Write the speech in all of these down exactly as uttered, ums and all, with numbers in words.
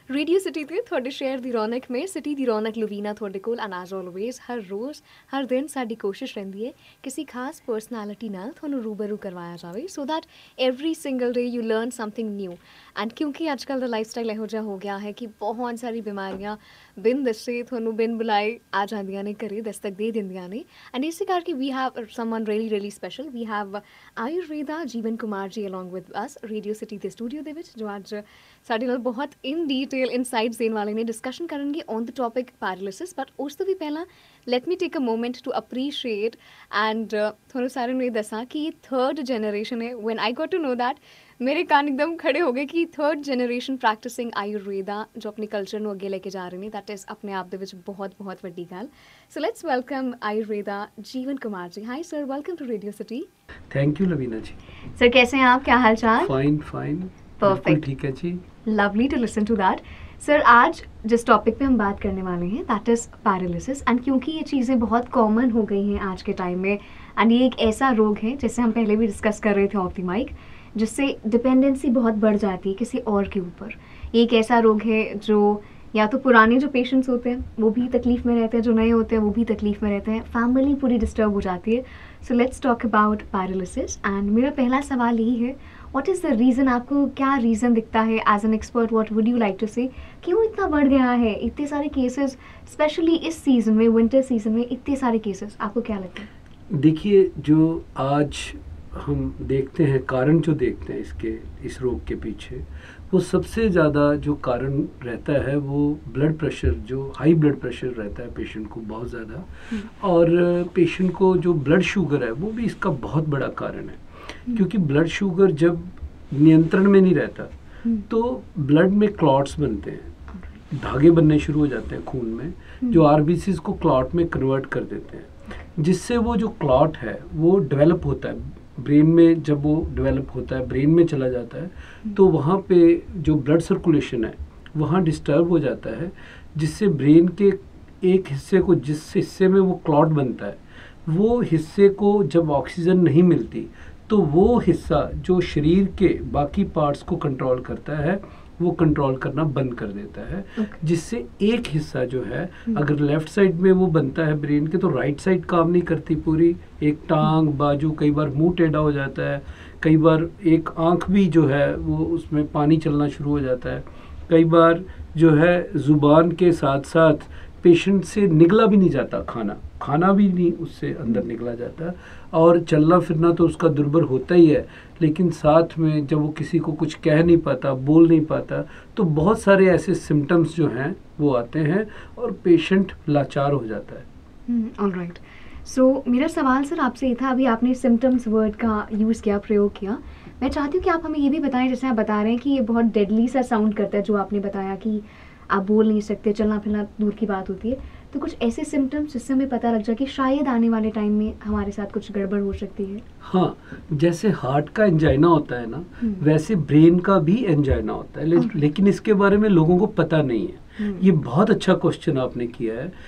Radio city ਤੇ ਤੁਹਾਡੇ ਸ਼ਹਿਰ ਦੀ ਰੌਣਕ ਮੇ ਸਿਟੀ ਦੀ ਰੌਣਕ ਲੁਵੀਨਾ ਤੁਹਾਡੇ ਕੋਲ ਐਂਡ ਐਜ਼ ਆਲਵੇਜ਼ ਹਰ ਰੋਜ਼ ਹਰ ਦਿਨ ਸਾਡੀ ਕੋਸ਼ਿਸ਼ ਰਹਿੰਦੀ ਹੈ ਕਿਸੇ ਖਾਸ ਪਰਸਨੈਲਿਟੀ ਨਾਲ ਤੁਹਾਨੂੰ ਰੂਬਰੂ ਕਰਵਾਇਆ ਜਾਵੇ so that every single day you learn something new and ਕਿਉਂਕਿ ਅੱਜ ਕੱਲ੍ਹ ਦਾ ਲਾਈਫ ਸਟਾਈਲ ਇਹੋ ਜਿਹਾ ਹੋ ਗਿਆ ਹੈ ਕਿ ਬਹੁਤ ਸਾਰੀ ਬਿਮਾਰੀਆਂ ਬਿਨ ਦੱਸੇ ਤੁਹਾਨੂੰ ਬਿਨ ਬੁਲਾਏ ਆ ਜਾਂਦੀਆਂ ਨੇ ਘਰੇ ਦਸਤਕ ਦੇ ਦਿੰਦੀਆਂ ਨੇ ਐਂਡ ਇਸੇ ਕਰਕੇ we have someone really really special we have Ayurveda Jeevan Kumar ji along with us Radio City ਦੇ ਸਟੂਡੀਓ ਦੇ ਵਿੱਚ ਜੋ ਅੱਜ ਸਾਡੇ ਨਾਲ ਬਹੁਤ ਇਨ ਡੀਟੇਲ ਇਨਸਾਈਟਸ ਦੇਣ ਵਾਲੇ ਨੇ ਡਿਸਕਸ਼ਨ ਕਰਨਗੇ on the topic paralysis but ਉਸ ਤੋਂ ਵੀ ਪਹਿਲਾਂ let me take a moment to appreciate and ਤੁਹਾਨੂੰ ਸਾਰਿਆਂ ਨੂੰ ਇਹ ਦੱਸਾਂ ਕਿ ਇਹ ਥਰਡ ਜਨਰੇਸ਼ਨ ਹੈ when I got to know that ਮੇਰੇ ਕੰਨ ਇੱਕਦਮ ਖੜੇ ਹੋ ਗਏ ਕਿ ਥਰਡ ਜਨਰੇਸ਼ਨ ਪ੍ਰੈਕਟਿਸਿੰਗ ਆਯੁਰਵੇਦਾ ਜੋ ਆਪਣੇ ਕਲਚਰ ਨੂੰ ਅੱਗੇ ਲੈ ਕੇ ਜਾ ਰਹੇ ਨੇ ਦੈਟ ਇਜ਼ ਆਪਣੇ ਆਪ ਦੇ ਵਿੱਚ ਬਹੁਤ ਬਹੁਤ ਵੱਡੀ ਗੱਲ so let's welcome Ayurveda Jeevan Kumar ji hi sir welcome to radio city thank you Lavina ji sir कैसे हैं आप क्या हाल चाल फाइन फाइन परफेक्ट ठीक है जी lovely to listen to that sir आज जिस टॉपिक पे हम बात करने वाले हैं दैट इज़ पैरालिसिस एंड क्योंकि ये चीज़ें बहुत कॉमन हो गई हैं आज के टाइम में एंड ये एक ऐसा रोग है जैसे हम पहले भी डिस्कस कर रहे थे ऑफ द माइक जिससे डिपेंडेंसी बहुत बढ़ जाती है किसी और के ऊपर ये एक ऐसा रोग है जो या तो पुराने जो पेशेंट्स होते हैं वो भी तकलीफ़ में रहते हैं जो नए होते हैं वो भी तकलीफ़ में रहते हैं फैमिली पूरी डिस्टर्ब हो जाती है so let's talk about paralysis and मेरा पहला सवाल यही है व्हाट इज़ द रीज़न आपको क्या रीज़न दिखता है as an expert what would you like to say क्यों इतना बढ़ गया है इतने सारे केसेस स्पेशली इस सीज़न में विंटर सीज़न में इतने सारे केसेस आपको क्या लगता है? देखिए जो आज हम देखते हैं कारण जो देखते हैं इसके इस रोग के पीछे वो सबसे ज़्यादा जो कारण रहता है वो ब्लड प्रेशर जो हाई ब्लड प्रेशर रहता है पेशेंट को बहुत ज़्यादा और पेशेंट को जो ब्लड शुगर है वो भी इसका बहुत बड़ा कारण है क्योंकि ब्लड शुगर जब नियंत्रण में नहीं रहता तो ब्लड में क्लॉट्स बनते हैं धागे बनने शुरू हो जाते हैं खून में जो आरबीसीज को क्लॉट में कन्वर्ट कर देते हैं जिससे वो जो क्लॉट है वो डेवलप होता है ब्रेन में जब वो डेवलप होता है ब्रेन में चला जाता है तो वहाँ पे जो ब्लड सर्कुलेशन है वहाँ डिस्टर्ब हो जाता है जिससे ब्रेन के एक हिस्से को जिस हिस्से में वो क्लॉट बनता है वो हिस्से को जब ऑक्सीजन नहीं मिलती तो वो हिस्सा जो शरीर के बाकी पार्ट्स को कंट्रोल करता है वो कंट्रोल करना बंद कर देता है okay. जिससे एक हिस्सा जो है अगर लेफ्ट साइड में वो बनता है ब्रेन के तो राइट साइड काम नहीं करती पूरी एक टांग बाजू कई बार मुंह टेढ़ा हो जाता है कई बार एक आंख भी जो है वो उसमें पानी चलना शुरू हो जाता है कई बार जो है ज़ुबान के साथ साथ पेशेंट से निगला भी नहीं जाता खाना खाना भी नहीं उससे अंदर निकला जाता और चलना फिरना तो उसका दुर्बल होता ही है लेकिन साथ में जब वो किसी को कुछ कह नहीं पाता बोल नहीं पाता तो बहुत सारे ऐसे सिम्टम्स जो हैं वो आते हैं और पेशेंट लाचार हो जाता है। ऑलराइट सो मेरा सवाल सर आपसे ये था अभी आपने सिम्टम्स वर्ड का यूज़ किया प्रयोग किया मैं चाहती हूँ कि आप हमें ये भी बताएं जैसे आप बता रहे हैं कि ये बहुत डेडली सा साउंड करता है जो आपने बताया कि आप बोल नहीं सकते चलना फिरना दूर की बात होती है तो कुछ ऐसे सिम्टम्स जिससे हमें पता लग जाए कि शायद आने वाले टाइम में हमारे साथ कुछ गड़बड़ हो सकती है। हाँ जैसे हार्ट का एंजाइना होता है ना वैसे ब्रेन का भी एंजाइना होता है ले, लेकिन इसके बारे में लोगों को पता नहीं है। ये बहुत अच्छा क्वेश्चन आपने किया है।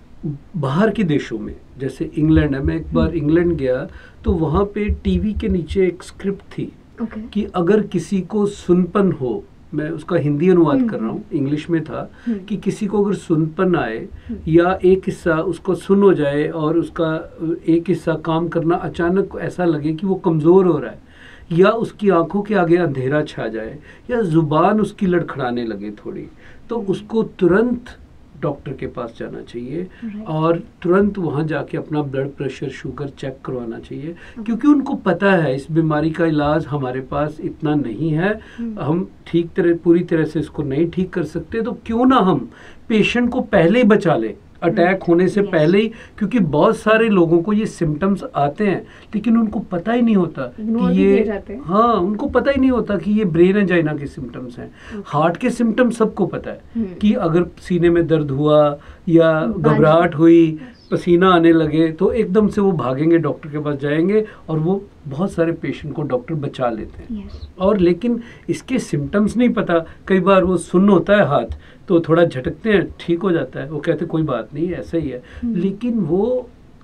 बाहर के देशों में जैसे इंग्लैंड है मैं एक बार इंग्लैंड गया तो वहाँ पे टीवी के नीचे एक स्क्रिप्ट थी okay. कि अगर किसी को सुनपन हो मैं उसका हिंदी अनुवाद कर रहा हूँ इंग्लिश में था कि किसी को अगर सुनपन आए या एक हिस्सा उसको सुन हो जाए और उसका एक हिस्सा काम करना अचानक ऐसा लगे कि वो कमज़ोर हो रहा है या उसकी आंखों के आगे अंधेरा छा जाए या ज़ुबान उसकी लड़खड़ाने लगे थोड़ी तो उसको तुरंत डॉक्टर के पास जाना चाहिए और तुरंत वहाँ जाके अपना ब्लड प्रेशर शुगर चेक करवाना चाहिए क्योंकि उनको पता है इस बीमारी का इलाज हमारे पास इतना नहीं है हम ठीक तरह पूरी तरह से इसको नहीं ठीक कर सकते तो क्यों ना हम पेशेंट को पहले ही बचा ले अटैक होने से पहले ही क्योंकि बहुत सारे लोगों को ये सिम्टम्स आते हैं लेकिन उनको पता ही नहीं होता कि ये हाँ उनको पता ही नहीं होता कि ये ब्रेन एंजाइना के सिम्टम्स हैं। हार्ट के सिम्टम्स सबको पता है कि अगर सीने में दर्द हुआ या घबराहट हुई पसीना आने लगे तो एकदम से वो भागेंगे डॉक्टर के पास जाएंगे और वो बहुत सारे पेशेंट को डॉक्टर बचा लेते हैं yes. और लेकिन इसके सिम्टम्स नहीं पता कई बार वो सुन्न होता है हाथ तो थोड़ा झटकते हैं ठीक हो जाता है वो कहते कोई बात नहीं ऐसा ही है hmm. लेकिन वो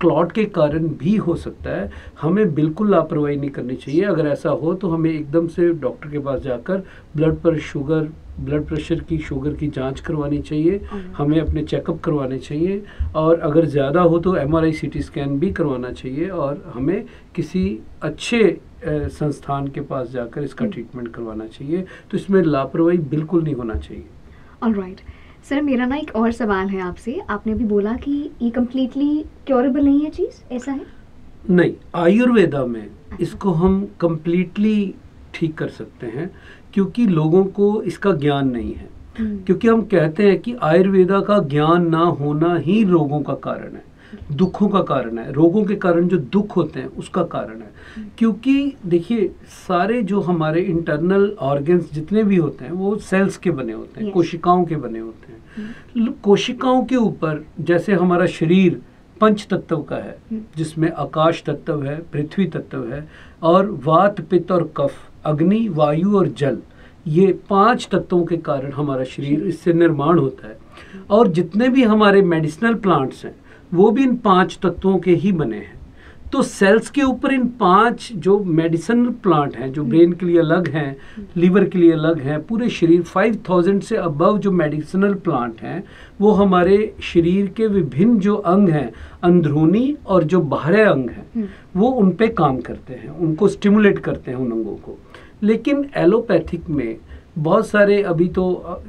क्लॉट के कारण भी हो सकता है। हमें बिल्कुल लापरवाही नहीं करनी चाहिए। अगर ऐसा हो तो हमें एकदम से डॉक्टर के पास जाकर ब्लड पर शुगर ब्लड प्रेशर की शुगर की जांच करवानी चाहिए, हमें अपने चेकअप करवाने चाहिए, और अगर ज़्यादा हो तो एमआरआई सीटी स्कैन भी करवाना चाहिए, और हमें किसी अच्छे संस्थान के पास जाकर इसका ट्रीटमेंट करवाना चाहिए। तो इसमें लापरवाही बिल्कुल नहीं होना चाहिए। ऑलराइट सर, मेरा ना एक और सवाल है आपसे। आपने भी बोला कि ये कम्प्लीटली क्योरेबल नहीं है चीज़, ऐसा है? नहीं, आयुर्वेदा में इसको हम कम्प्लीटली ठीक कर सकते हैं, क्योंकि लोगों को इसका ज्ञान नहीं है। क्योंकि हम कहते हैं कि आयुर्वेदा का ज्ञान ना होना ही रोगों का कारण है, दुखों का कारण है। रोगों के कारण जो दुख होते हैं उसका कारण है। क्योंकि देखिए, सारे जो हमारे इंटरनल ऑर्गन्स जितने भी होते हैं वो सेल्स के बने होते हैं, yes. कोशिकाओं के बने होते हैं। कोशिकाओं के ऊपर जैसे हमारा शरीर पंच तत्व का है, जिसमें आकाश तत्व है, पृथ्वी तत्व है, और वात, पित्त और कफ, अग्नि, वायु और जल, ये पांच तत्वों के कारण हमारा शरीर इससे निर्माण होता है। और जितने भी हमारे मेडिसिनल प्लांट्स हैं वो भी इन पांच तत्वों के ही बने हैं। तो सेल्स के ऊपर इन पांच जो मेडिसिनल प्लांट हैं, जो ब्रेन के लिए अलग हैं, लीवर के लिए अलग हैं, पूरे शरीर फाइव थाउजेंड से अबव जो मेडिसिनल प्लांट हैं, वो हमारे शरीर के विभिन्न जो अंग हैं, अंदरूनी और जो बाहरी अंग हैं, वो उन पे काम करते हैं, उनको स्टिमुलेट करते हैं उन अंगों को। लेकिन एलोपैथिक में बहुत सारे अभी तो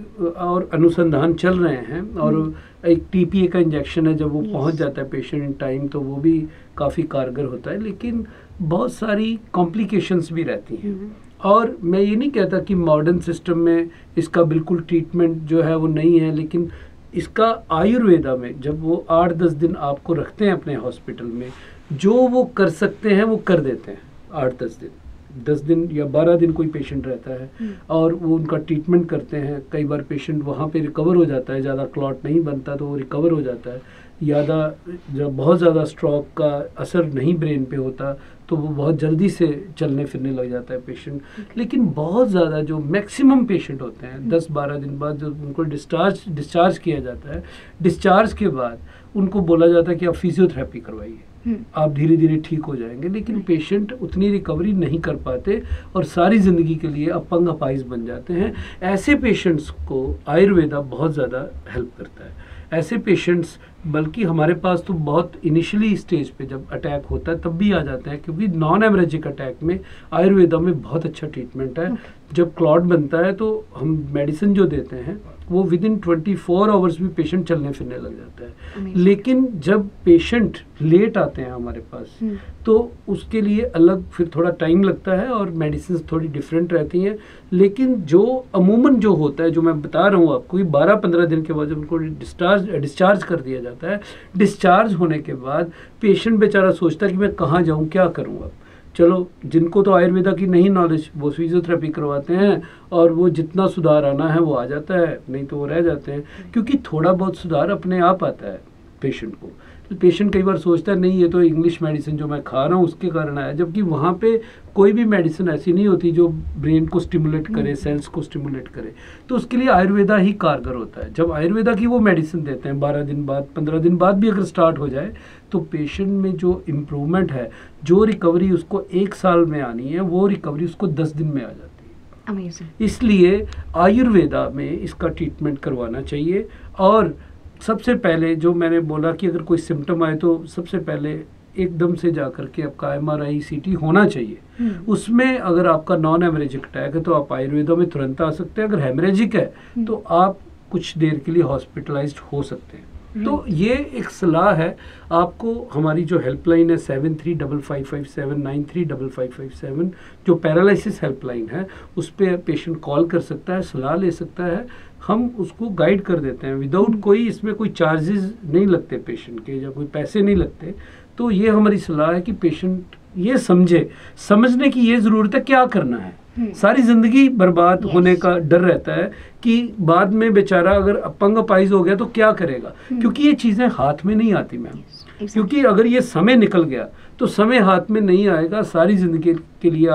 और अनुसंधान चल रहे हैं, और एक टीपीए का इंजेक्शन है, जब वो yes. पहुंच जाता है पेशेंट इन टाइम, तो वो भी काफ़ी कारगर होता है। लेकिन बहुत सारी कॉम्प्लिकेशंस भी रहती हैं। mm-hmm. और मैं ये नहीं कहता कि मॉडर्न सिस्टम में इसका बिल्कुल ट्रीटमेंट जो है वो नहीं है, लेकिन इसका आयुर्वेदा में जब वो आठ दस दिन आपको रखते हैं अपने हॉस्पिटल में, जो वो कर सकते हैं वो कर देते हैं। आठ दस दिन दस दिन या बारह दिन कोई पेशेंट रहता है और वो उनका ट्रीटमेंट करते हैं। कई बार पेशेंट वहाँ पे रिकवर हो जाता है, ज़्यादा क्लॉट नहीं बनता तो वो रिकवर हो जाता है। ज़्यादा जब बहुत ज़्यादा स्ट्रोक का असर नहीं ब्रेन पे होता तो वो बहुत जल्दी से चलने फिरने लग जाता है पेशेंट। लेकिन बहुत ज़्यादा जो मैक्सिमम पेशेंट होते हैं, दस बारह दिन बाद जब उनको डिस्चार्ज डिस्चार्ज किया जाता है, डिस्चार्ज के बाद उनको बोला जाता है कि आप फिजियोथेरेपी करवाइए, आप धीरे धीरे ठीक हो जाएंगे। लेकिन पेशेंट उतनी रिकवरी नहीं कर पाते और सारी ज़िंदगी के लिए अपंग अपाहिज बन जाते हैं। ऐसे पेशेंट्स को आयुर्वेदा बहुत ज़्यादा हेल्प करता है। ऐसे पेशेंट्स बल्कि हमारे पास तो बहुत इनिशियली स्टेज पे जब अटैक होता है तब भी आ जाते हैं, क्योंकि नॉन एमरेजिक अटैक में आयुर्वेदा में बहुत अच्छा ट्रीटमेंट है। जब क्लॉट बनता है तो हम मेडिसिन जो देते हैं वो within twenty four hours भी पेशेंट चलने फिरने लग जाता है। लेकिन जब पेशेंट लेट आते हैं हमारे पास तो उसके लिए अलग फिर थोड़ा टाइम लगता है और मेडिसिन थोड़ी डिफरेंट रहती हैं। लेकिन जो अमूमन जो होता है, जो मैं बता रहा हूँ आपको, बारह पंद्रह दिन के बाद जब उनको डिस्चार्ज डिस्चार्ज कर दिया जाता है, डिस्चार्ज होने के बाद पेशेंट बेचारा सोचता है कि मैं कहाँ जाऊँ, क्या करूँ। अब चलो, जिनको तो आयुर्वेदा की नहीं नॉलेज वो फिजियोथेरेपी करवाते हैं और वो जितना सुधार आना है वो आ जाता है, नहीं तो वो रह जाते हैं। क्योंकि थोड़ा बहुत सुधार अपने आप आता है पेशेंट को। पेशेंट कई बार सोचता है नहीं ये तो इंग्लिश मेडिसिन जो मैं खा रहा हूँ उसके कारण आया, जबकि वहाँ पे कोई भी मेडिसिन ऐसी नहीं होती जो ब्रेन को स्टिमुलेट करे, सेल्स को स्टिमुलेट करे। तो उसके लिए आयुर्वेदा ही कारगर होता है। जब आयुर्वेदा की वो मेडिसिन देते हैं बारह दिन बाद, पंद्रह दिन बाद भी अगर स्टार्ट हो जाए तो पेशेंट में जो इम्प्रूवमेंट है, जो रिकवरी उसको एक साल में आनी है, वो रिकवरी उसको दस दिन में आ जाती है। Amazing. इसलिए आयुर्वेदा में इसका ट्रीटमेंट करवाना चाहिए। और सबसे पहले जो मैंने बोला कि अगर कोई सिम्टम आए तो सबसे पहले एकदम से जा कर के आपका M R I C T होना चाहिए। उसमें अगर आपका नॉन हेमरेजिक अटैक है तो आप आयुर्वेदा में तुरंत आ सकते हैं। अगर हेमरेजिक है तो आप कुछ देर के लिए हॉस्पिटलाइज्ड हो सकते हैं। तो ये एक सलाह है आपको। हमारी जो हेल्पलाइन है seven three double five five seven nine three double five five seven, जो पैरालिसिस हेल्पलाइन है, उस पर पेशेंट कॉल कर सकता है, सलाह ले सकता है, हम उसको गाइड कर देते हैं विदाउट कोई, इसमें कोई चार्जेस नहीं लगते पेशेंट के या कोई पैसे नहीं लगते। तो ये हमारी सलाह है कि पेशेंट ये समझे, समझने की ये ज़रूरत है क्या करना है। सारी ज़िंदगी बर्बाद yes. होने का डर रहता है कि बाद में बेचारा अगर अपंग अपाहिज हो गया तो क्या करेगा, क्योंकि ये चीज़ें हाथ में नहीं आती मैम। yes, exactly. क्योंकि अगर ये समय निकल गया तो समय हाथ में नहीं आएगा। सारी ज़िंदगी के लिए आप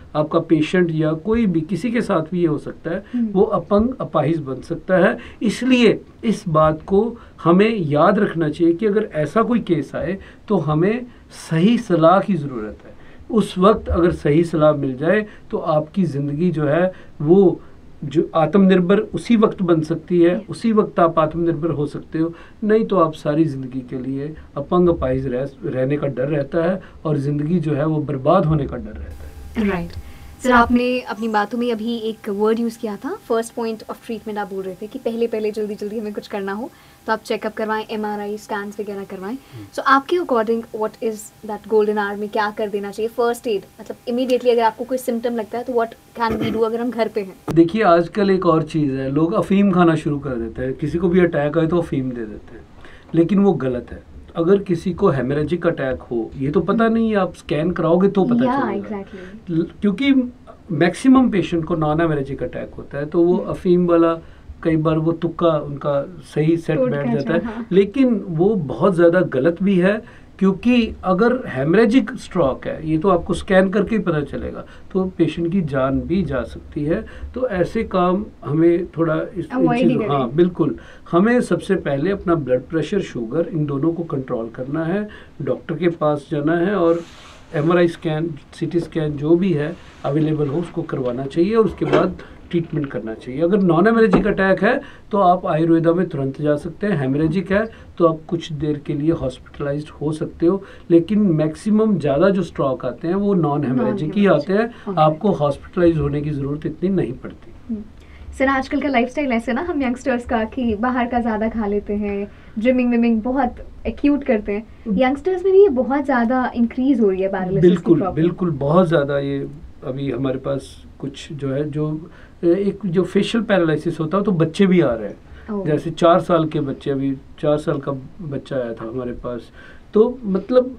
आपका पेशेंट या कोई भी, किसी के साथ भी ये हो सकता है, वो अपंग अपाहिज बन सकता है। इसलिए इस बात को हमें याद रखना चाहिए कि अगर ऐसा कोई केस आए तो हमें सही सलाह की ज़रूरत है। उस वक्त अगर सही सलाह मिल जाए तो आपकी ज़िंदगी जो है वो जो आत्मनिर्भर उसी वक्त बन सकती है, उसी वक्त आप आत्मनिर्भर हो सकते हो। नहीं तो आप सारी ज़िंदगी के लिए अपंग अपाहिज रह, रहने का डर रहता है और ज़िंदगी जो है वो बर्बाद होने का डर रहता है। राइट सर, आपने अपनी बातों में अभी एक वर्ड यूज़ किया था, फर्स्ट पॉइंट ऑफ ट्रीटमेंट। आप बोल रहे थे कि पहले पहले जल्दी जल्दी हमें कुछ करना हो तो आप चेकअप करवाएं, एमआरआई स्कैन्स वगैरह करवाएं। सो so, आपके according what is that golden hour में क्या कर देना चाहिए? फर्स्ट एड मतलब इमीडिएटली अगर आपको कोई सिम्टम लगता है तो व्हाट कैन वी डू अगर हम घर पे हैं? देखिए आजकल एक और चीज़ है, लोग अफीम खाना शुरू कर देते हैं। किसी को भी अटैक आए तो अफीम दे देते हैं, लेकिन वो गलत है। अगर किसी को हेमरेजिक अटैक हो, ये तो पता नहीं, आप स्कैन कराओगे तो पता yeah, चलेगा। exactly. क्योंकि मैक्सिमम पेशेंट को नॉन हेमरेजिक अटैक होता है, तो वो अफीम वाला कई बार वो तुक्का उनका सही सेट बैठ जाता है। हाँ। लेकिन वो बहुत ज़्यादा गलत भी है, क्योंकि अगर हेमरेजिक स्ट्रोक है, ये तो आपको स्कैन करके ही पता चलेगा, तो पेशेंट की जान भी जा सकती है। तो ऐसे काम हमें थोड़ा इस चीज़, हाँ बिल्कुल, हमें सबसे पहले अपना ब्लड प्रेशर, शुगर, इन दोनों को कंट्रोल करना है, डॉक्टर के पास जाना है और एमआरआई स्कैन, सीटी स्कैन जो भी है अवेलेबल हो उसको करवाना चाहिए और उसके बाद ट्रीटमेंट करना चाहिए। अगर नॉन हेमरेजिक अटैक है तो आप आयुर्वेदा में तुरंत जा सकते हैं। हेमरेजिक है तो आप कुछ देर के लिए हॉस्पिटलाइज्ड हो सकते हो, लेकिन मैक्सिमम ज़्यादा जो स्ट्रोक आते हैं वो नॉन हेमरेजिक ही आते हैं। आपको हॉस्पिटलाइज होने की ज़रूरत इतनी नहीं पड़ती। सर आजकल का लाइफस्टाइल ऐसे ना, हम यंगस्टर्स का कि बाहर का ज़्यादा खा लेते हैं, जिमिंग विमिंग बहुत एक्यूट करते हैं, यंगस्टर्स में भी ये बहुत ज़्यादा इंक्रीज हो रही है पैरालिसिस की बिल्कुल प्रॉब्लम। बिल्कुल बहुत ज़्यादा। ये अभी हमारे पास कुछ जो है, जो एक जो फेशियल पैरालिसिस होता है तो बच्चे भी आ रहे हैं। जैसे चार साल के बच्चे, अभी चार साल का बच्चा आया था हमारे पास। तो मतलब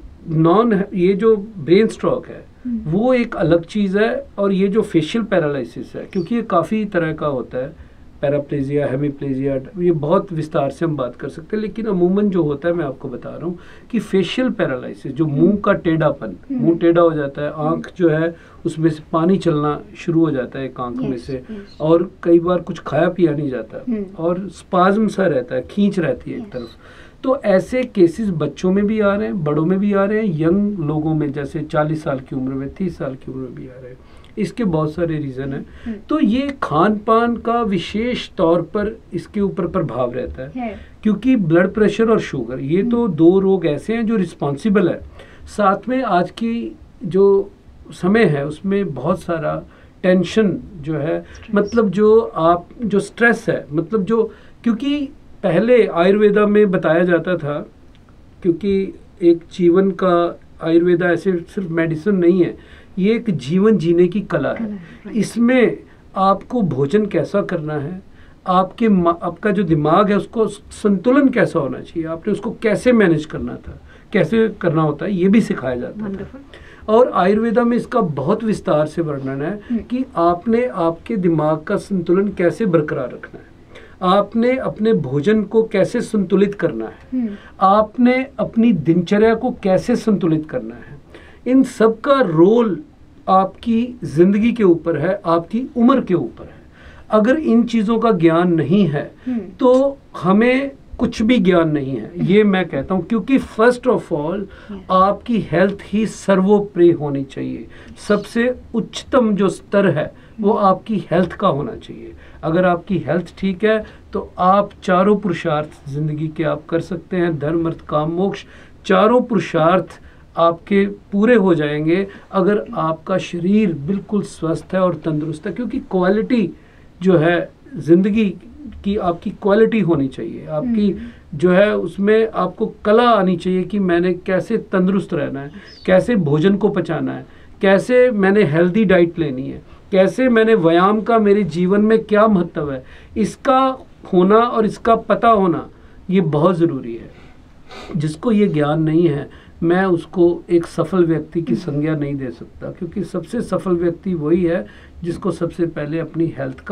नॉन, ये जो ब्रेन स्ट्रोक है वो एक अलग चीज़ है, और ये जो फेशियल पैरालिसिस है, क्योंकि ये काफ़ी तरह का होता है, पैराप्लेजिया, हेमीप्लेजिया, ये बहुत विस्तार से हम बात कर सकते हैं। लेकिन अमूमन जो होता है, मैं आपको बता रहा हूँ कि फेशियल पैरालिसिस, जो मुंह का टेढ़ापन, मुंह टेढ़ा हो जाता है, आंख जो है उसमें से पानी चलना शुरू हो जाता है एक आंख में से, और कई बार कुछ खाया पिया नहीं जाता, और स्पाज्म सा रहता है, खींच रहती है एक तरफ। तो ऐसे केसेस बच्चों में भी आ रहे हैं, बड़ों में भी आ रहे हैं, यंग लोगों में जैसे चालीस साल की उम्र में, तीस साल की उम्र में भी आ रहे हैं। इसके बहुत सारे रीज़न हैं। तो ये खान पान का विशेष तौर पर इसके ऊपर प्रभाव रहता है, है। क्योंकि ब्लड प्रेशर और शुगर, ये तो दो रोग ऐसे हैं जो रिस्पॉन्सिबल है। साथ में आज की जो समय है उसमें बहुत सारा टेंशन जो है, मतलब जो आप जो स्ट्रेस है, मतलब जो, क्योंकि पहले आयुर्वेदा में बताया जाता था, क्योंकि एक जीवन का आयुर्वेदा ऐसे सिर्फ मेडिसिन नहीं है, ये एक जीवन जीने की कला है। इसमें आपको भोजन कैसा करना है, आपके आपका जो दिमाग है उसको संतुलन कैसा होना चाहिए, आपने उसको कैसे मैनेज करना था, कैसे करना होता है, ये भी सिखाया जाता है। और आयुर्वेदा में इसका बहुत विस्तार से वर्णन है कि आपने आपके दिमाग का संतुलन कैसे बरकरार रखना है, आपने अपने भोजन को कैसे संतुलित करना है, आपने अपनी दिनचर्या को कैसे संतुलित करना है। इन सब का रोल आपकी ज़िंदगी के ऊपर है, आपकी उम्र के ऊपर है। अगर इन चीज़ों का ज्ञान नहीं है तो हमें कुछ भी ज्ञान नहीं है, ये मैं कहता हूँ। क्योंकि फर्स्ट ऑफ ऑल आपकी हेल्थ ही सर्वोपरि होनी चाहिए। सबसे उच्चतम जो स्तर है वो आपकी हेल्थ का होना चाहिए। अगर आपकी हेल्थ ठीक है तो आप चारों पुरुषार्थ ज़िंदगी के आप कर सकते हैं, धर्म अर्थ काम मोक्ष, चारों पुरुषार्थ आपके पूरे हो जाएंगे अगर आपका शरीर बिल्कुल स्वस्थ है और तंदुरुस्त है। क्योंकि क्वालिटी जो है ज़िंदगी की, आपकी क्वालिटी होनी चाहिए, आपकी जो है उसमें आपको कला आनी चाहिए कि मैंने कैसे तंदुरुस्त रहना है, कैसे भोजन को पचाना है, कैसे मैंने हेल्दी डाइट लेनी है, कैसे मैंने व्यायाम का मेरे जीवन में क्या महत्व है, इसका होना और इसका पता होना ये बहुत ज़रूरी है। जिसको ये ज्ञान नहीं है, मैं उसको एक सफल व्यक्ति की संज्ञा नहीं दे सकता। क्योंकि सबसे सफल व्यक्ति वही है जिसको सबसे पहले अपनी हेल्थ का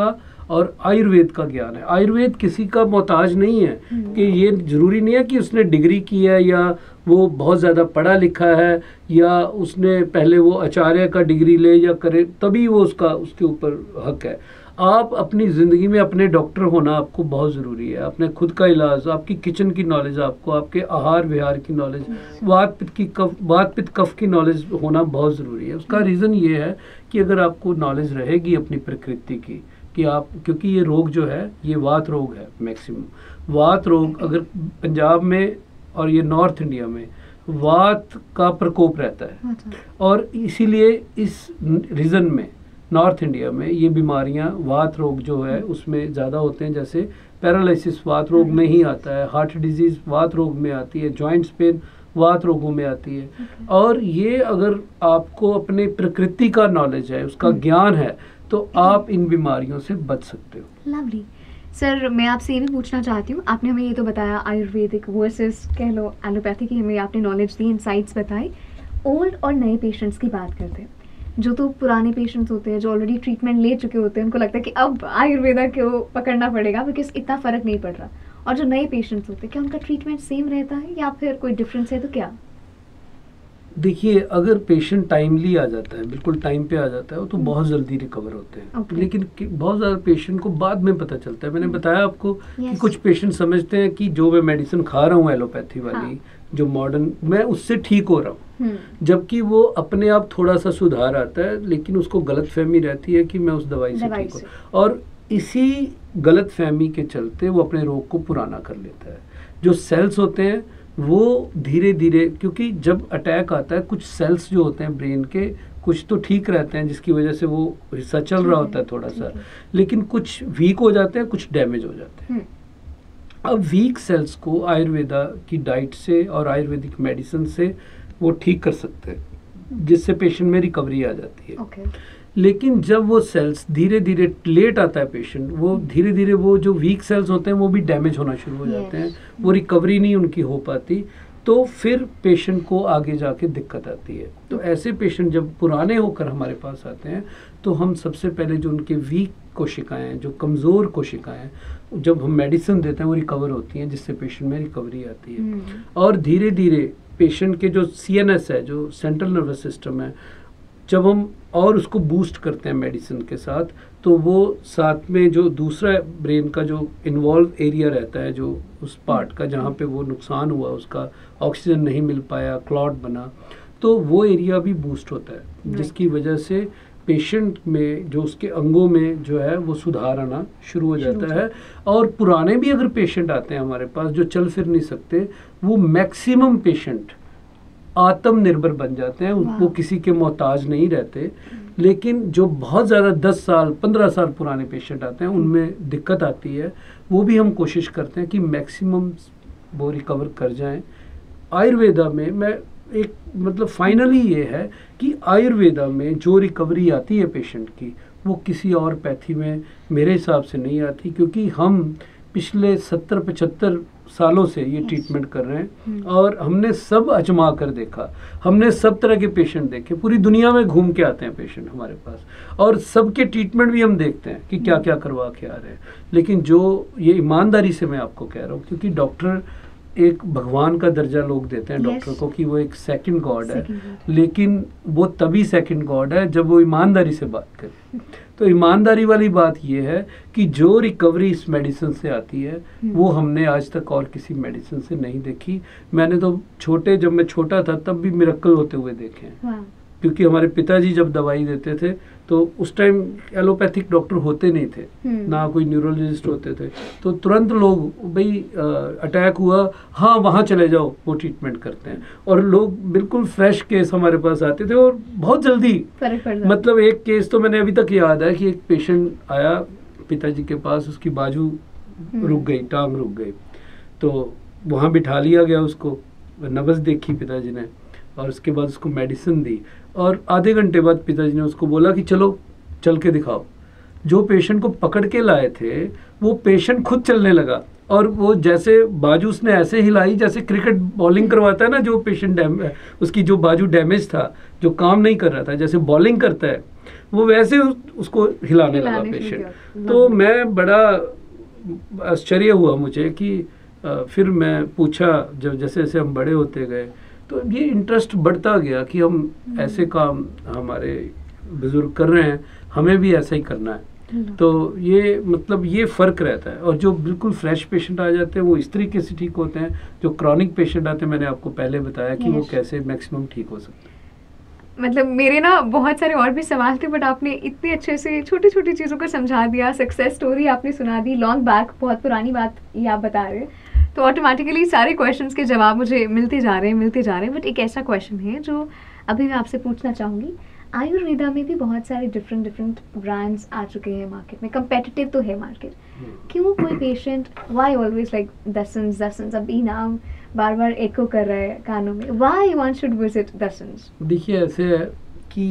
और आयुर्वेद का ज्ञान है। आयुर्वेद किसी का मोहताज नहीं है कि ये ज़रूरी नहीं है कि उसने डिग्री की है या वो बहुत ज़्यादा पढ़ा लिखा है या उसने पहले वो आचार्य का डिग्री ले या करे तभी वो उसका उसके ऊपर हक है। आप अपनी ज़िंदगी में अपने डॉक्टर होना आपको बहुत ज़रूरी है। अपने खुद का इलाज, आपकी किचन की नॉलेज, आपको आपके आहार विहार की नॉलेज, वात पित्त की कफ वात पित्त कफ की नॉलेज होना बहुत ज़रूरी है। उसका रीज़न ये है कि अगर आपको नॉलेज रहेगी अपनी प्रकृति की कि आप, क्योंकि ये रोग जो है ये वात रोग है मैक्सिमम। वात रोग अगर पंजाब में और ये नॉर्थ इंडिया में वात का प्रकोप रहता है और इसीलिए इस रीजन में नॉर्थ इंडिया में ये बीमारियां वात रोग जो है उसमें ज़्यादा होते हैं। जैसे पैरालिसिस वात रोग में ही आता है, हार्ट डिजीज़ वात रोग में आती है, जॉइंट्स पेन वात रोगों में आती है। और ये अगर आपको अपने प्रकृति का नॉलेज है, उसका ज्ञान है, तो आप इन बीमारियों से बच सकते हो। लवली सर, मैं आपसे ये भी पूछना चाहती हूँ, आपने हमें ये तो बताया आयुर्वेदिक वर्सेस कह लो एलोपैथी की, हमें आपने नॉलेज दी, इनसाइट्स बताई। ओल्ड और नए पेशेंट्स की बात करते हैं, जो तो पुराने पेशेंट्स होते हैं जो ऑलरेडी ट्रीटमेंट ले चुके होते हैं, उनको लगता है कि अब आयुर्वेदा को पकड़ना पड़ेगा बिकॉज इतना फ़र्क नहीं पड़ रहा। और जो नए पेशेंट्स होते हैं, क्या उनका ट्रीटमेंट सेम रहता है या फिर कोई डिफरेंस है? तो क्या देखिए, अगर पेशेंट टाइमली आ जाता है, बिल्कुल टाइम पे आ जाता है, वो तो बहुत जल्दी रिकवर होते हैं। Okay. लेकिन बहुत ज़्यादा पेशेंट को बाद में पता चलता है। मैंने बताया आपको yes. कि कुछ पेशेंट समझते हैं कि जो मैं मेडिसिन खा रहा हूँ एलोपैथी वाली, हाँ. जो मॉडर्न, मैं उससे ठीक हो रहा हूँ, जबकि वो अपने आप थोड़ा सा सुधार आता है, लेकिन उसको गलत फहमी रहती है कि मैं उस दवाई से ठीक हूँ। और इसी गलत फहमी के चलते वो अपने रोग को पुराना कर लेता है। जो सेल्स होते हैं वो धीरे धीरे, क्योंकि जब अटैक आता है कुछ सेल्स जो होते हैं ब्रेन के, कुछ तो ठीक रहते हैं जिसकी वजह से वो हिस्सा चल रहा होता है थोड़ा सा, लेकिन कुछ वीक हो जाते हैं, कुछ डैमेज हो जाते हैं। अब वीक सेल्स को आयुर्वेदा की डाइट से और आयुर्वेदिक मेडिसिन से वो ठीक कर सकते हैं, जिससे पेशेंट में रिकवरी आ जाती है। okay. लेकिन जब वो सेल्स धीरे धीरे लेट आता है पेशेंट, वो धीरे धीरे वो जो वीक सेल्स होते हैं वो भी डैमेज होना शुरू हो जाते हैं, वो रिकवरी नहीं उनकी हो पाती, तो फिर पेशेंट को आगे जाके दिक्कत आती है। तो ऐसे पेशेंट जब पुराने होकर हमारे पास आते हैं तो हम सबसे पहले जो उनके वीक कोशिकाएं हैं, जो कमज़ोर कोशिकाएं हैं, जब हम मेडिसिन देते हैं वो रिकवर होती हैं, जिससे पेशेंट में रिकवरी आती है। और धीरे धीरे पेशेंट के जो सी एन एस है, जो सेंट्रल नर्वस सिस्टम है, जब हम और उसको बूस्ट करते हैं मेडिसिन के साथ, तो वो साथ में जो दूसरा ब्रेन का जो इन्वॉल्व एरिया रहता है, जो उस पार्ट का जहाँ पे वो नुकसान हुआ, उसका ऑक्सीजन नहीं मिल पाया, क्लॉट बना, तो वो एरिया भी बूस्ट होता है, जिसकी वजह से पेशेंट में जो उसके अंगों में जो है वो सुधार आना शुरू हो जाता है। और पुराने भी अगर पेशेंट आते हैं हमारे पास जो चल फिर नहीं सकते, वो मैक्सिमम पेशेंट आत्मनिर्भर बन जाते हैं, वो किसी के मोहताज नहीं रहते। लेकिन जो बहुत ज़्यादा दस साल पंद्रह साल पुराने पेशेंट आते हैं, उनमें दिक्कत आती है, वो भी हम कोशिश करते हैं कि मैक्सिमम वो रिकवर कर जाएं। आयुर्वेदा में मैं एक मतलब फाइनली ये है कि आयुर्वेदा में जो रिकवरी आती है पेशेंट की, वो किसी और पैथी में मेरे हिसाब से नहीं आती, क्योंकि हम पिछले सत्तर पचहत्तर सालों से ये ट्रीटमेंट कर रहे हैं और हमने सब आजमा कर देखा, हमने सब तरह के पेशेंट देखे, पूरी दुनिया में घूम के आते हैं पेशेंट हमारे पास, और सबके ट्रीटमेंट भी हम देखते हैं कि क्या क्या करवा के आ रहे हैं। लेकिन जो ये ईमानदारी से मैं आपको कह रहा हूँ, क्योंकि डॉक्टर एक भगवान का दर्जा लोग देते हैं डॉक्टर को कि वो एक सेकंड गॉड है, लेकिन वो तभी सेकंड गॉड है जब वो ईमानदारी से बात करे। तो ईमानदारी वाली बात ये है कि जो रिकवरी इस मेडिसिन से आती है वो हमने आज तक और किसी मेडिसिन से नहीं देखी। मैंने तो छोटे जब मैं छोटा था तब भी मिरेकल होते हुए देखे हैं, क्योंकि हमारे पिताजी जब दवाई देते थे तो उस टाइम एलोपैथिक डॉक्टर होते नहीं थे, ना कोई न्यूरोलॉजिस्ट होते थे, तो तुरंत लोग भाई अटैक हुआ, हाँ वहाँ चले जाओ, वो ट्रीटमेंट करते हैं। और लोग बिल्कुल फ्रेश केस हमारे पास आते थे और बहुत जल्दी फर्क पड़ जाता। मतलब एक केस तो मैंने अभी तक याद है कि एक पेशेंट आया पिताजी के पास, उसकी बाजू रुक गई, टांग रुक गई, तो वहाँ बिठा लिया गया उसको, नब्ज़ देखी पिताजी ने और उसके बाद उसको मेडिसिन दी, और आधे घंटे बाद पिताजी ने उसको बोला कि चलो चल के दिखाओ। जो पेशेंट को पकड़ के लाए थे वो पेशेंट खुद चलने लगा, और वो जैसे बाजू उसने ऐसे हिलाई जैसे क्रिकेट बॉलिंग करवाता है ना, जो पेशेंट उसकी जो बाजू डैमेज था, जो काम नहीं कर रहा था, जैसे बॉलिंग करता है वो वैसे उस, उसको हिलाने लगा हिलाने पेशेंट। लगा। तो मैं बड़ा आश्चर्य हुआ मुझे कि अ, फिर मैं पूछा, जब जैसे जैसे हम बड़े होते गए तो ये इंटरेस्ट बढ़ता गया कि हम ऐसे काम हमारे बुजुर्ग कर रहे हैं, हमें भी ऐसा ही करना है। तो ये मतलब ये फ़र्क रहता है। और जो बिल्कुल फ्रेश पेशेंट आ जाते हैं वो इस तरीके से ठीक होते हैं। जो क्रॉनिक पेशेंट आते हैं, मैंने आपको पहले बताया कि वो Yes. कैसे मैक्सिमम ठीक हो सकते हैं। मतलब मेरे ना बहुत सारे और भी सवाल थे, बट आपने इतने अच्छे से छोटी छोटी चीज़ों को समझा दिया, सक्सेस स्टोरी आपने सुना दी, लॉन्ग बैक बहुत पुरानी बात ये आप बता रहे हैं, तो ऑटोमेटिकली सारे क्वेश्चंस के जवाब मुझे मिलते जा रहे हैं मिलते जा रहे हैं। बट एक ऐसा क्वेश्चन है जो अभी मैं आपसे पूछना चाहूँगी। आयुर्वेदा में भी बहुत सारे डिफरेंट डिफरेंट ब्रांड्स आ चुके हैं मार्केट में, कंपेटिटिव तो है मार्केट, क्यों कोई patient why always like Dassan's Dassan's, अभी नाम बार बार एको कर रहा है कानों में, why one should visit Dassan's? देखिए ऐसे है कि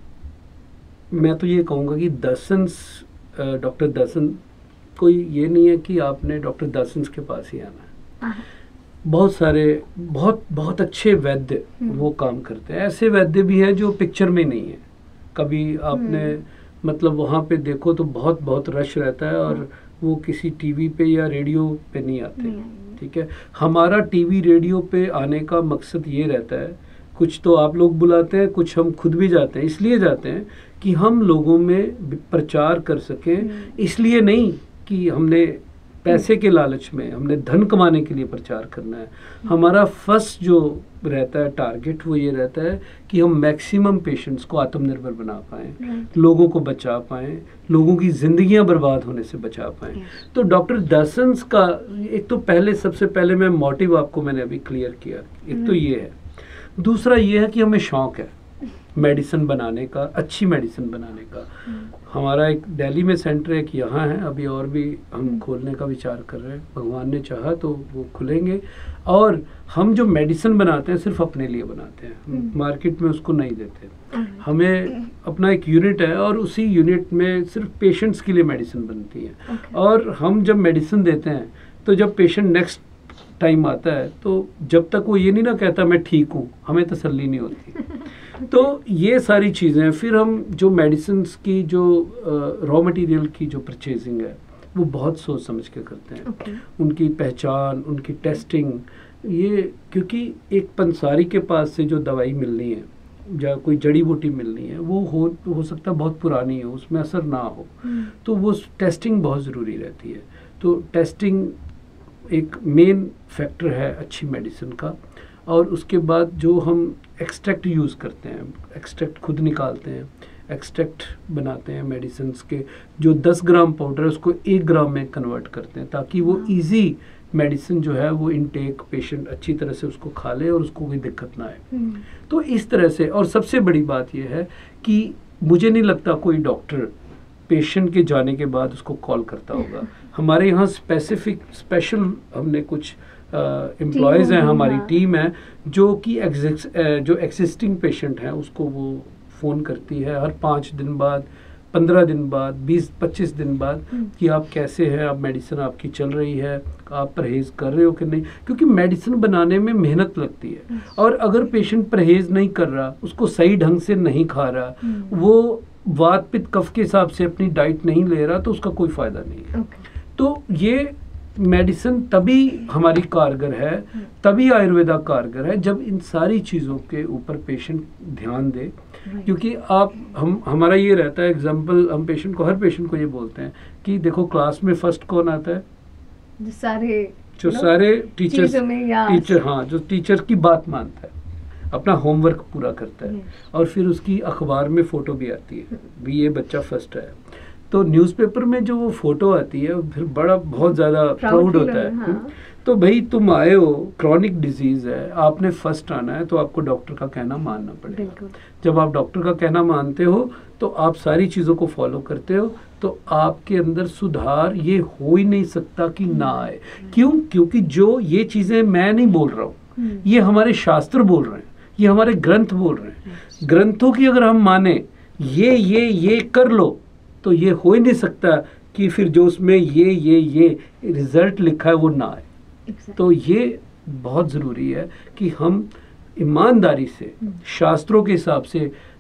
मैं तो ये कहूँगा कि दसन्स, डॉक्टर दसन, कोई ये नहीं है कि आपने डॉक्टर दसन्स के पास ही आना है। बहुत सारे बहुत बहुत अच्छे वैद्य वो काम करते हैं। ऐसे वैद्य भी हैं जो पिक्चर में नहीं है, कभी आपने मतलब वहाँ पे देखो तो बहुत बहुत रश रहता है और वो किसी टीवी पे या रेडियो पे नहीं आते। ठीक है, हमारा टीवी रेडियो पे आने का मकसद ये रहता है, कुछ तो आप लोग बुलाते हैं, कुछ हम खुद भी जाते हैं। इसलिए जाते हैं कि हम लोगों में प्रचार कर सकें, इसलिए नहीं कि हमने पैसे के लालच में, हमने धन कमाने के लिए प्रचार करना है। हमारा फर्स्ट जो रहता है टारगेट वो ये रहता है कि हम मैक्सिमम पेशेंट्स को आत्मनिर्भर बना पाएं, लोगों को बचा पाएं, लोगों की जिंदगियां बर्बाद होने से बचा पाएं। तो डॉक्टर दसन्स का एक तो पहले सबसे पहले मैं मोटिव आपको मैंने अभी क्लियर किया, एक तो ये है। दूसरा ये है कि हमें शौक है मेडिसिन बनाने का, अच्छी मेडिसिन बनाने का। हमारा एक दिल्ली में सेंटर है, एक यहाँ है, अभी और भी हम खोलने का विचार कर रहे हैं, भगवान ने चाहा तो वो खुलेंगे। और हम जो मेडिसिन बनाते हैं सिर्फ अपने लिए बनाते हैं, मार्केट में उसको नहीं देते। हमें अपना एक यूनिट है और उसी यूनिट में सिर्फ पेशेंट्स के लिए मेडिसिन बनती है। और हम जब मेडिसिन देते हैं तो जब पेशेंट नेक्स्ट टाइम आता है तो जब तक वो ये नहीं ना कहता मैं ठीक हूँ, हमें तसल्ली नहीं होती। तो ये सारी चीज़ें, फिर हम जो मेडिसिन की जो रॉ मटेरियल की जो परचेजिंग है वो बहुत सोच समझ के करते हैं। okay. उनकी पहचान, उनकी टेस्टिंग, ये क्योंकि एक पंसारी के पास से जो दवाई मिलनी है या कोई जड़ी बूटी मिलनी है वो हो हो सकता है बहुत पुरानी हो, उसमें असर ना हो। hmm. तो वो टेस्टिंग बहुत ज़रूरी रहती है। तो टेस्टिंग एक मेन फैक्टर है अच्छी मेडिसिन का। और उसके बाद जो हम एक्सट्रैक्ट यूज़ करते हैं, एक्सट्रैक्ट खुद निकालते हैं, एक्सट्रैक्ट बनाते हैं मेडिसिन के, जो दस ग्राम पाउडर है उसको एक ग्राम में कन्वर्ट करते हैं ताकि वो इजी मेडिसिन जो है वो इनटेक पेशेंट अच्छी तरह से उसको खा ले और उसको कोई दिक्कत ना आए। तो इस तरह से। और सबसे बड़ी बात यह है कि मुझे नहीं लगता कोई डॉक्टर पेशेंट के जाने के बाद उसको कॉल करता होगा। हमारे यहाँ स्पेसिफिक स्पेशल हमने कुछ एम्प्लॉयज़ हैं, हमारी टीम है जो कि जो एग्जिस्टिंग पेशेंट हैं उसको वो फ़ोन करती है हर पाँच दिन बाद, पंद्रह दिन बाद, बीस पच्चीस दिन बाद कि आप कैसे हैं, आप मेडिसिन आपकी चल रही है, आप परहेज़ कर रहे हो कि नहीं। क्योंकि मेडिसिन बनाने में मेहनत लगती है और अगर पेशेंट परहेज़ नहीं कर रहा, उसको सही ढंग से नहीं खा रहा, वो वात पित्त कफ के हिसाब से अपनी डाइट नहीं ले रहा, तो उसका कोई फ़ायदा नहीं है। okay. तो ये मेडिसिन तभी हमारी कारगर है, तभी आयुर्वेदा कारगर है जब इन सारी चीज़ों के ऊपर पेशेंट ध्यान दे। क्योंकि आप हम हमारा ये रहता है एग्जाम्पल, हम पेशेंट को, हर पेशेंट को ये बोलते हैं कि देखो क्लास में फर्स्ट कौन आता है? जो सारे जो सारे टीचर्स टीचर हाँ जो टीचर की बात मानता है, अपना होमवर्क पूरा करता है और फिर उसकी अखबार में फ़ोटो भी आती है भी ये बच्चा फर्स्ट है। तो न्यूज़पेपर में जो वो फ़ोटो आती है फिर बड़ा बहुत ज़्यादा प्राउड होता है। हाँ। तो भाई तुम आए हो, क्रॉनिक डिजीज़ है, आपने फर्स्ट आना है, तो आपको डॉक्टर का कहना मानना पड़ेगा। जब आप डॉक्टर का कहना मानते हो तो आप सारी चीज़ों को फॉलो करते हो, तो आपके अंदर सुधार ये हो ही नहीं सकता कि ना आए। क्यों? क्योंकि जो ये चीज़ें मैं नहीं बोल रहा हूँ, ये हमारे शास्त्र बोल रहे हैं, ये हमारे ग्रंथ बोल रहे हैं। ग्रंथों की अगर हम माने ये ये ये कर लो तो ये हो ही नहीं सकता कि फिर जो उसमें ये ये ये रिजल्ट लिखा है वो ना आए। exactly. तो ये बहुत ज़रूरी है कि हम ईमानदारी से शास्त्रों के हिसाब से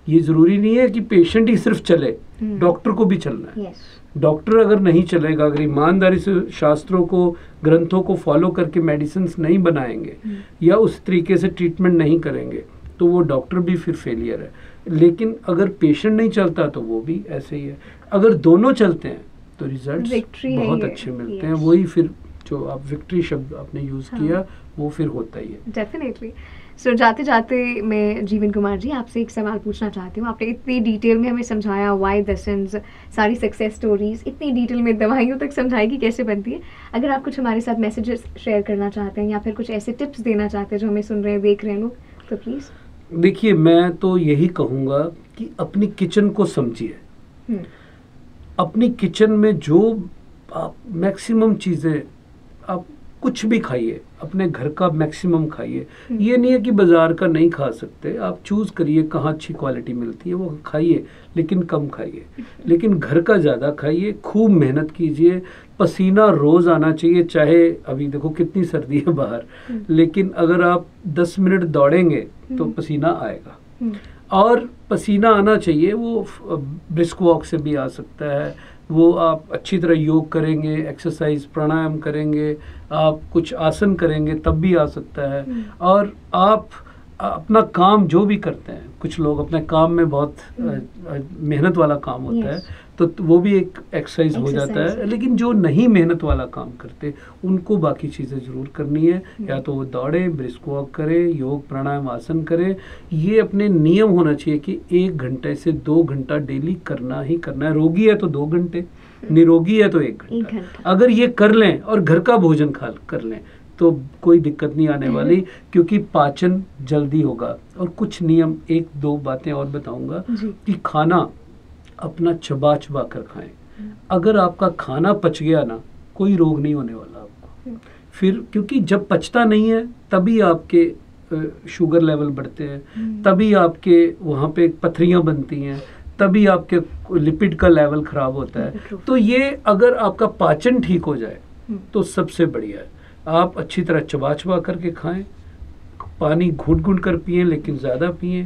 ये ज़रूरी नहीं है कि पेशेंट ही सिर्फ चले, डॉक्टर को भी चलना है। yes. डॉक्टर अगर नहीं चलेगा, अगर ईमानदारी से शास्त्रों को, ग्रंथों को फॉलो करके मेडिसिन नहीं बनाएंगे या उस तरीके से ट्रीटमेंट नहीं करेंगे तो वो डॉक्टर भी फिर फेलियर है। लेकिन अगर पेशेंट नहीं चलता तो वो भी ऐसे ही है। अगर दोनों चलते हैं तो रिजल्ट्स बहुत अच्छे मिलते हैं। वही फिर जो आप विक्ट्री शब्द आपने यूज़ किया वो फिर होता ही है। डेफिनेटली। सो जाते जाते मैं जीवन कुमार जी आपसे एक सवाल पूछना चाहती हूँ। आपने इतनी डिटेल में हमें समझाया व्हाई दसन्स, सारी सक्सेस स्टोरीज इतनी डिटेल में दवाइयों तक समझाई कि कैसे बनती है। अगर आप कुछ हमारे साथ मैसेजेस शेयर करना चाहते हैं या फिर कुछ ऐसे टिप्स देना चाहते हैं जो हमें सुन रहे हैं, देख रहे हैं लोग, तो प्लीज़। देखिए, मैं तो यही कहूँगा कि अपनी किचन को समझिए। अपनी किचन में जो आप मैक्सिमम चीज़ें, आप कुछ भी खाइए, अपने घर का मैक्सिमम खाइए। ये नहीं है कि बाज़ार का नहीं खा सकते, आप चूज़ करिए कहाँ अच्छी क्वालिटी मिलती है वो खाइए, लेकिन कम खाइए। लेकिन घर का ज़्यादा खाइए, खूब मेहनत कीजिए, पसीना रोज़ आना चाहिए। चाहे अभी देखो कितनी सर्दी है बाहर, लेकिन अगर आप दस मिनट दौड़ेंगे तो पसीना आएगा। और पसीना आना चाहिए, वो ब्रिस्क वॉक से भी आ सकता है, वो आप अच्छी तरह योग करेंगे, एक्सरसाइज प्राणायाम करेंगे, आप कुछ आसन करेंगे तब भी आ सकता है। और आप अपना काम जो भी करते हैं, कुछ लोग अपने काम में बहुत मेहनत वाला काम होता yes. है तो वो भी एक एक्सरसाइज हो जाता है। लेकिन जो नहीं मेहनत वाला काम करते उनको बाकी चीज़ें ज़रूर करनी है। hmm. या तो वो दौड़ें, ब्रिस्क वॉक करें, योग प्राणायाम आसन करें। ये अपने नियम होना चाहिए कि एक घंटे से दो घंटा डेली करना ही करना है। रोगी है तो दो घंटे, निरोगी है तो एक घंटा। अगर ये कर लें और घर का भोजन खा कर लें तो कोई दिक्कत नहीं आने वाली, क्योंकि पाचन जल्दी होगा। और कुछ नियम, एक दो बातें और बताऊंगा कि खाना अपना चबा चबा कर खाएं। अगर आपका खाना पच गया ना, कोई रोग नहीं होने वाला आपको फिर, क्योंकि जब पचता नहीं है तभी आपके शुगर लेवल बढ़ते हैं, तभी आपके वहाँ पे पथरियाँ बनती हैं, तभी आपके लिपिड का लेवल खराब होता है। तो ये अगर आपका पाचन ठीक हो जाए तो सबसे बढ़िया है। आप अच्छी तरह चबा चबा करके खाएं, पानी घूंट घूंट कर पिएं, लेकिन ज़्यादा पिएं,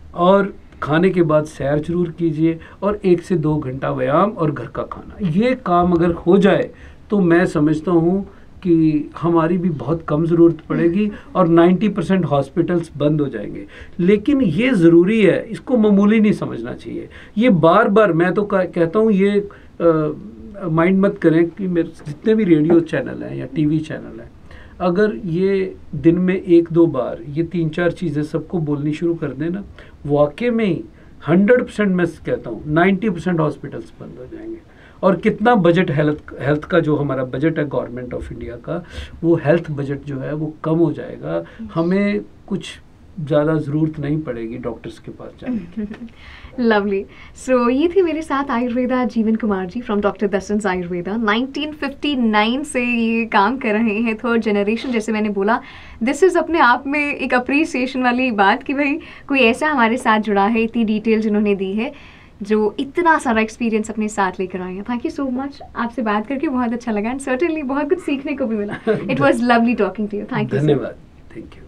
और खाने के बाद सैर जरूर कीजिए, और एक से दो घंटा व्यायाम और घर का खाना। ये काम अगर हो जाए तो मैं समझता हूँ कि हमारी भी बहुत कम ज़रूरत पड़ेगी और नब्बे परसेंट हॉस्पिटल्स बंद हो जाएंगे। लेकिन ये ज़रूरी है, इसको मामूली नहीं समझना चाहिए। ये बार बार मैं तो कहता हूँ, ये आ, माइंड मत करें कि मेरे जितने भी रेडियो चैनल हैं या टीवी चैनल हैं, अगर ये दिन में एक दो बार ये तीन चार चीज़ें सबको बोलनी शुरू कर दें ना, वाकई में ही हंड्रेड परसेंट मैं कहता हूँ नाइन्टी परसेंट हॉस्पिटल्स बंद हो जाएंगे। और कितना बजट हेल्थ हेल्थ का जो हमारा बजट है गवर्नमेंट ऑफ इंडिया का, वो हेल्थ बजट जो है वो कम हो जाएगा। हमें कुछ ज़्यादा ज़रूरत नहीं पड़ेगी डॉक्टर्स के पास जाने की। लवली। सो ये थी मेरे साथ Ayurveda Jeevan Kumar ji from doctor Dassan's Ayurveda. Nineteen fifty nine से ये काम कर रहे हैं, थर्ड जनरेशन। जैसे मैंने बोला, दिस इज़ अपने आप में एक अप्रिसिएशन वाली बात कि भाई कोई ऐसा हमारे साथ जुड़ा है, इतनी डिटेल जिन्होंने दी है, जो इतना सारा एक्सपीरियंस अपने साथ लेकर आए हैं। थैंक यू सो मच, आपसे बात करके बहुत अच्छा लगा एंड सर्टेनली बहुत कुछ सीखने को भी मिला। It was lovely talking to you. Thank you. धन्यवाद। Thank you.